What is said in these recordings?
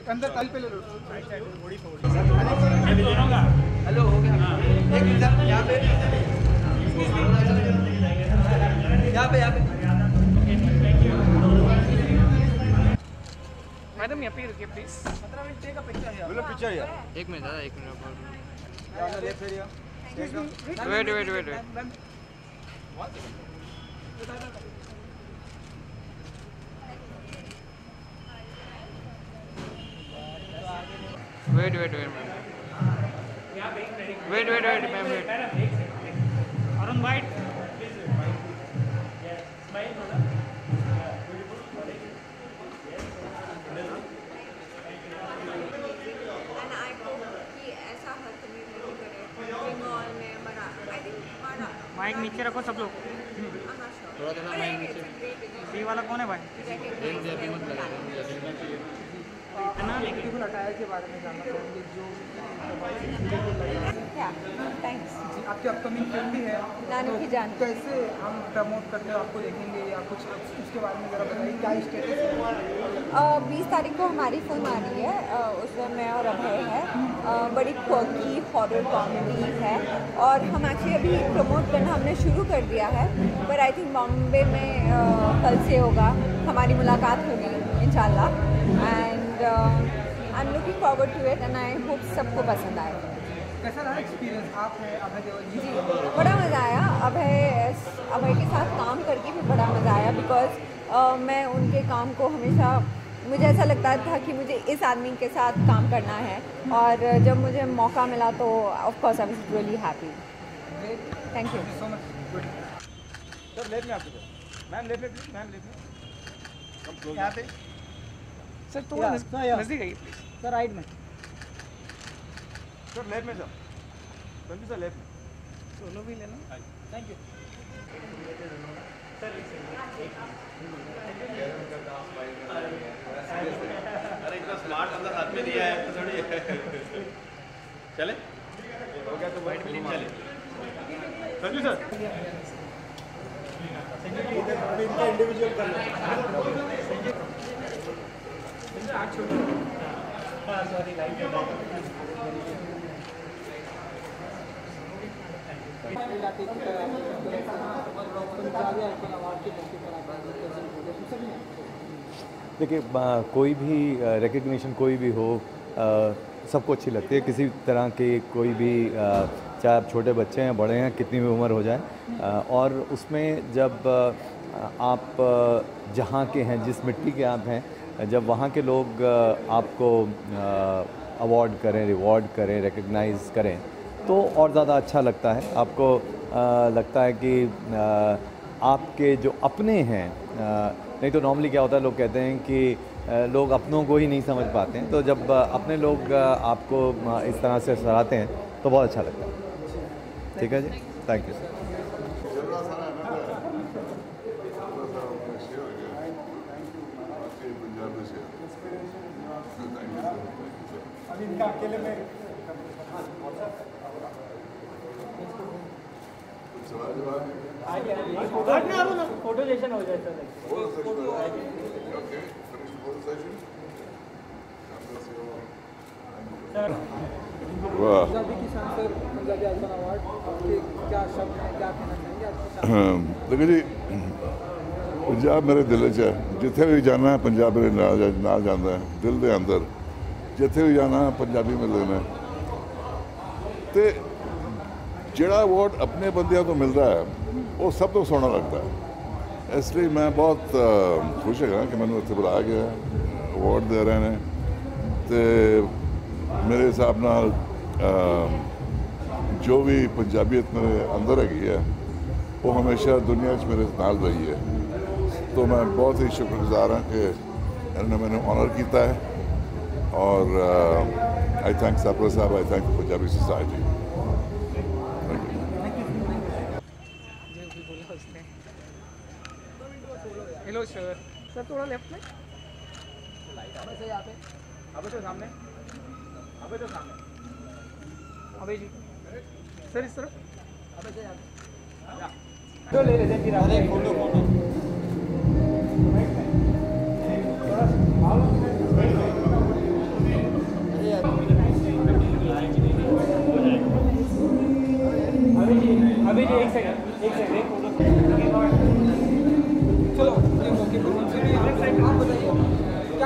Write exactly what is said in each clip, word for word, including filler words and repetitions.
अंदर कल पे ले लो। हेलो हो गया। एक मिनट यहाँ पे यहाँ पे यहाँ पे मैडम यहाँ पे रुकिए प्लीज। पंद्रह minute take a picture here. बोलो पिक्चर यार। एक मिनट दादा एक minute left area. Wait wait wait wait wait wait wait wait wait wait ma'am wait Arun white mic नीचे रखो सब लोग। थोड़ा थोड़ा माइक नीचे। सी वाला कौन है भाई? इतना नेगेटिव अटायर के बारे में जानना चाहेंगे जो थैंक्स जी आपकी अपकमिंग फिल्म भी है नानी की जान। कैसे हम प्रमोट करते हैं आपको देखेंगे या कुछ उसके बारे में ज़रा बताइए क्या स्टेटस है? बीस तारीख को हमारी फिल्म आ रही है, अ, उसमें मैं और अभय है। अ, बड़ी क्वर्की हॉरर कॉमेडी है और हम एक्चुअली अभी प्रमोट करना हमने शुरू कर दिया है, पर आई थिंक बॉम्बे में अ, कल से होगा हमारी मुलाकात होगी इंशाल्लाह। And I am looking forward to it and I hope सबको पसंद आए। कैसा रहा एक्सपीरियंस? आप हैं अभय देओल जी। जी बड़ा मज़ा आया। अभय अभय के साथ काम करके भी बड़ा मज़ा आया बिकॉज मैं उनके काम को हमेशा मुझे ऐसा लगता था कि मुझे इस आदमी के साथ काम करना है और जब मुझे मौका मिला तो of course I was really happy. Thank you so much. Sir left में आपको मैम लेफ्ट में मैम लेफ्ट में यहाँ पे सर थोड़ा नजदीक आइए प्लीज। सर राइट में सर लेफ्ट में सर संजू सर लेफ्ट में सोलो भी लेना। Thank you. अरे इतना स्मार्ट बंदा हाथ में दिया है तो थोड़ी चले हो गया तो वाइट फिल्म चले। संजू सर इनका इंडिविजुअल करना सॉरी लाइट देखिए कोई भी रिकग्निशन कोई भी हो सबको अच्छी लगती है। किसी तरह के कोई भी चाहे आप छोटे बच्चे हैं बड़े हैं कितनी भी उम्र हो जाए, और उसमें जब आप जहाँ के हैं जिस मिट्टी के आप हैं जब वहाँ के लोग आपको अवार्ड करें रिवॉर्ड करें रिकग्नाइज़ करें तो और ज़्यादा अच्छा लगता है। आपको आ, लगता है कि आ, आपके जो अपने हैं, आ, नहीं तो नॉर्मली क्या होता है लोग कहते हैं कि आ, लोग अपनों को ही नहीं समझ पाते हैं, तो जब आ, अपने लोग आ, आपको आ, इस तरह से सराहते हैं तो बहुत अच्छा लगता है। ठीक है जी, थैंक यू सर। इनका अकेले में फोटो सेशन हो जाए सर। पंजाबी किसान सर पंजाबी आइकन अवार्ड आपके क्या शब्द हैं, क्या कहना चाहेंगे आपके? देखो जी पंजाब मेरे दिल च है, जिथे भी जाना है पंजाब मेरे नाल नाल जाता है दिल के अंदर। जिथे भी जाना पंजाबी में लेना तो जोड़ा अवार्ड अपने बंदियां तो मिलता है वो सब तो सोहना लगता है। इसलिए मैं बहुत खुश है कि मैंने इतने बुलाया गया अवार्ड दे रहे हैं तो मेरे हिसाब नाल जो भी पंजाबियत मेरे अंदर हैगी है वो हमेशा दुनिया च मेरे नाल रही है। तो मैं बहुत ही शुक्रगुजार हाँ कि इन्होंने मैंने ऑनर किया है और आई थैंक सरपरा साहब, I thank Punjabi society. Hello sir. Sir थोड़ा लेफ्ट में। अबे से यहाँ पे अबे तो सामने अबे तो सामने अबे जी सर इस तरफ। अबे से यहाँ पे ले लेते हैं फिर अरे फोटो फोटो थोड़ा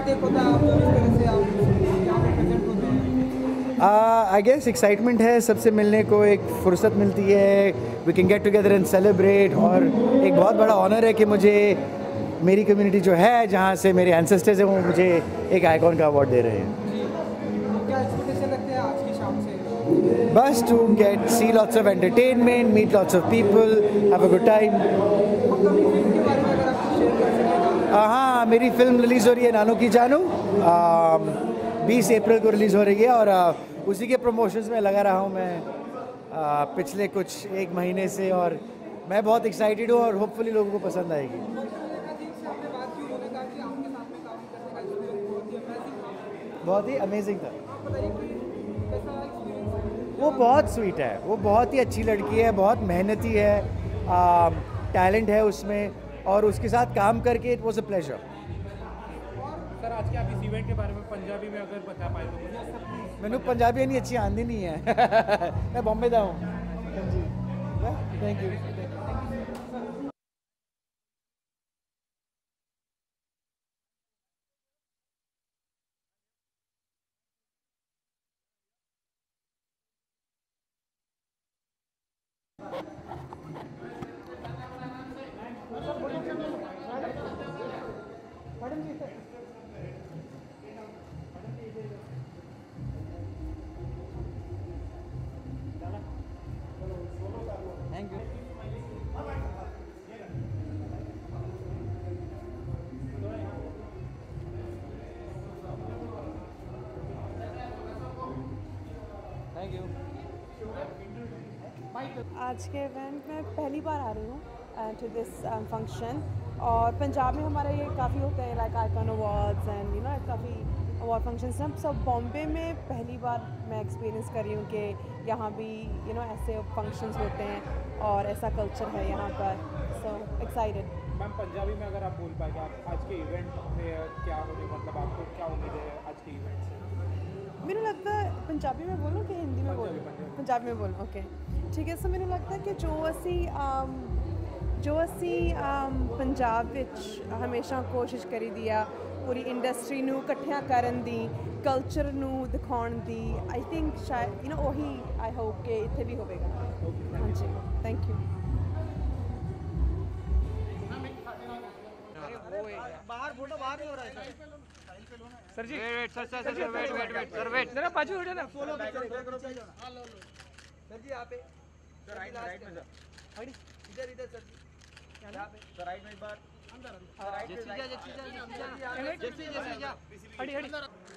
पार्ट एक होता है, आप जिस तरह से आप यहाँ पे प्रेजेंट होते हैं? आई गेस एक्साइटमेंट है, सबसे मिलने को एक फुर्सत मिलती है, we can get together and celebrate. और एक बहुत बड़ा ऑनर है कि मुझे मेरी कम्युनिटी जो है, जहाँ से मेरे एंसेस्टर्स हैं, वो मुझे एक आइकॉन का अवार्ड दे रहे हैं। क्या एक्सपेक्टेशन रखते हैं आज की शाम से? बस to get see lots of entertainment, meet lots of people, have a good time. Upcoming film के बारे में अगर आप शेयर कर सकें? हाँ, मेरी फिल्म रिलीज़ हो रही है नानू की जानू, बीस अप्रैल को रिलीज़ हो रही है और आ, उसी के प्रमोशंस में लगा रहा हूँ मैं आ, पिछले कुछ एक महीने से, और मैं बहुत एक्साइटेड हूँ और होपफुली लोगों को पसंद आएगी। बहुत ही अमेजिंग था। वो बहुत स्वीट है, वो बहुत ही अच्छी लड़की है, बहुत मेहनती है, टैलेंट है उसमें, और उसके साथ काम करके it was a pleasure. Sir आज के आप इस इवेंट के बारे में पंजाबी में अगर बता पाए तो? मैंने पंजाबी नहीं अच्छी आंदी नहीं है मैं बॉम्बे दा हूँ जी। Thank you. आज के इवेंट में पहली बार आ रही हूँ टू दिस फंक्शन, और पंजाब में हमारा ये काफ़ी होता है like icon awards and you know काफ़ी अवार्ड फंक्शंस हैं। सब बॉम्बे में पहली बार मैं एक्सपीरियंस कर रही हूँ कि यहाँ भी यू नो ऐसे फंक्शंस होते हैं और ऐसा कल्चर है यहाँ पर, सो एक्साइटेड। मैम पंजाबी में अगर आप बोल पाएंगे आप आज के इवेंट में क्या होने, मतलब आपको क्या उम्मीद है आज के इवेंट से? मैंने लगता है पंजाबी में बोलूँ कि हिंदी में बोलूँ? पंजाबी में बोलूँ, ओके ठीक है। सो मैंने लगता है कि जो असी जो असी पंजाब विच हमेशा कोशिश करी दी आ पूरी इंडस्ट्री नू इकट्ठियां करन दी, कल्चर नू दिखाउण दी, आई थिंक शायद यू नो वही आई होप कि इत्थे भी होवेगा। हाँ जी, थैंक यू। बाहर फोटो बाहर नहीं हो रहा है सर जी। Wait sir sir sir wait wait wait sir wait जरा बाजू हो जाना। फॉलो सर जी यहाँ पे सर राइट राइट में सर इधर इधर सर जी यहाँ पे सर राइट में एक बार अंदर राइट में जा जा जा जा जा हड़ी हड़ी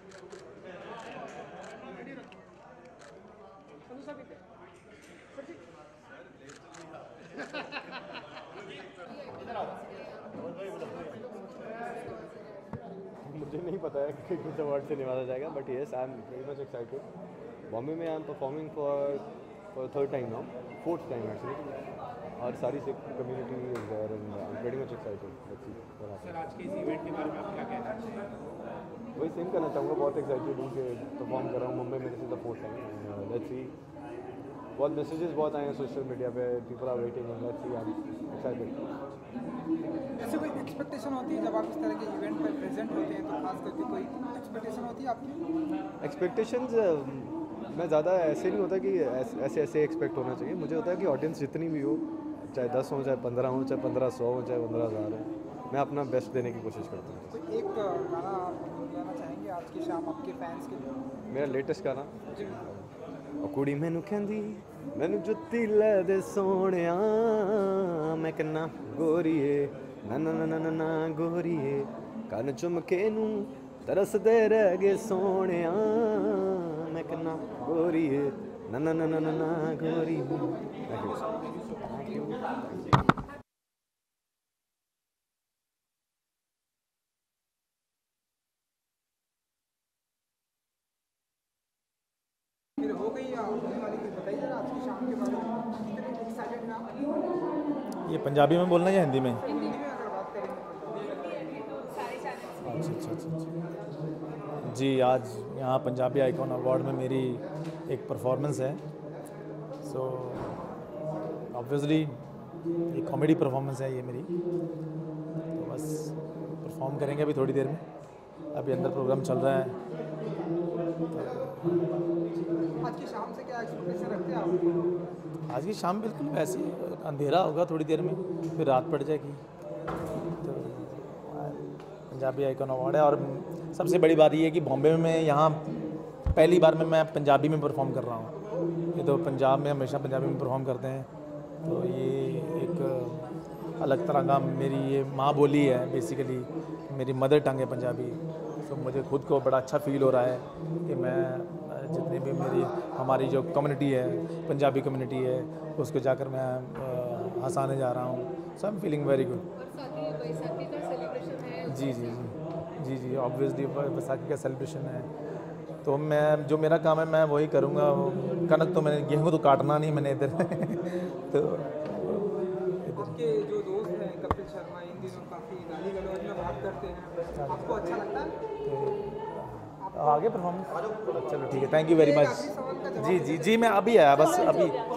मुझे नहीं पता है कि किस अवार्ड से निवाजा जाएगा, but yes I am very much excited. Bombay में I am performing for for third time now, fourth time actually, और सारी Sikh community is there and I am very much excited. Sir आज के इस इवेंट के बारे में आप क्या कहना चाहिए? वही सेम करना चाहूँगा, बहुत एक्साइटेड हूँ कि परफॉर्म कर रहा हूँ मुंबई में, this is the fourth time. Let's see, बहुत मैसेजेस बहुत आए हैं सोशल मीडिया पे, people are waiting and let's see, I am excited. ऐसे कोई एक्सपेक्टेशन होती है जब आप इस तरह के इवेंट पर प्रेजेंट होते हैं, तो खास करके कोई एक्सपेक्टेशन होती है आपकी? एक्सपेक्टेशंस मैं ज़्यादा ऐसे नहीं होता कि ऐसे ऐसे एक्सपेक्ट होना चाहिए। मुझे होता है कि ऑडियंस जितनी भी हो, चाहे दस हो, चाहे पंद्रह हो, चाहे पंद्रह सौ हो, चाहे पंद्रह हज़ार हो, मैं अपना बेस्ट देने की कोशिश करता हूँ। तो एक गाना आप गाना चाहेंगे आज की शाम आपके फैंस के लिए? मेरा लेटेस्ट गाना कुड़ी मैनू कहंदी मैनू जुत्ती लै दे सोहणिया, मैं कहना गोरीए ना ना ना ना ना गोरीए, कन झुमके नू तरसदे रह गए सोहणिया, मैं कहना गोरीए ना ना ना ना ना गोरी। फिर हो गई होने वाली कुछ बताइए जरा आज की शाम के बारे में, कितने एक्साइटेड हैं आप? ये पंजाबी में बोलना है या हिंदी में? हिंदी में अगर बात करें। अच्छा अच्छा अच्छा जी, आज यहाँ पंजाबी आइकॉन अवार्ड में मेरी एक परफॉर्मेंस है। सो ऑब्वियसली एक कॉमेडी परफॉर्मेंस है ये मेरी, तो बस परफॉर्म करेंगे अभी थोड़ी देर में। अभी अंदर प्रोग्राम चल रहा है। आज की शाम से क्या एक्सपेक्टेशन रखते हैं आप? आज की शाम बिल्कुल वैसे ही, अंधेरा होगा थोड़ी देर में, फिर रात पड़ जाएगी। तो पंजाबी आइकॉन अवार्ड है, और सबसे बड़ी बात ये है कि बॉम्बे में यहाँ पहली बार में मैं पंजाबी में परफॉर्म कर रहा हूँ। ये तो पंजाब में हमेशा पंजाबी में परफॉर्म करते हैं, तो ये एक अलग तरह का, मेरी ये माँ बोली है बेसिकली, मेरी मदर टंग है पंजाबी। तो मुझे खुद को बड़ा अच्छा फील हो रहा है कि मैं जितनी भी मेरी हमारी जो कम्युनिटी है, पंजाबी कम्युनिटी है, उसको जाकर मैं हंसाने जा रहा हूँ। So I am feeling very good. जी जी जी जी जी ऑब्वियसली बैसाखी का सेलिब्रेशन है, तो मैं जो मेरा काम है मैं वही करूँगा। कनक तो मैंने, गेहूँ तो काटना नहीं मैंने इधर तो आपके जो दोस्त हैं कपिल शर्मा इन दिनों काफ़ी गाली गलौज में बात करते हैं, आपको अच्छा लगता है? आगे परफॉर्मेंस चलो ठीक है, थैंक यू वेरी मच। जी जी जी मैं अभी आया बस अभी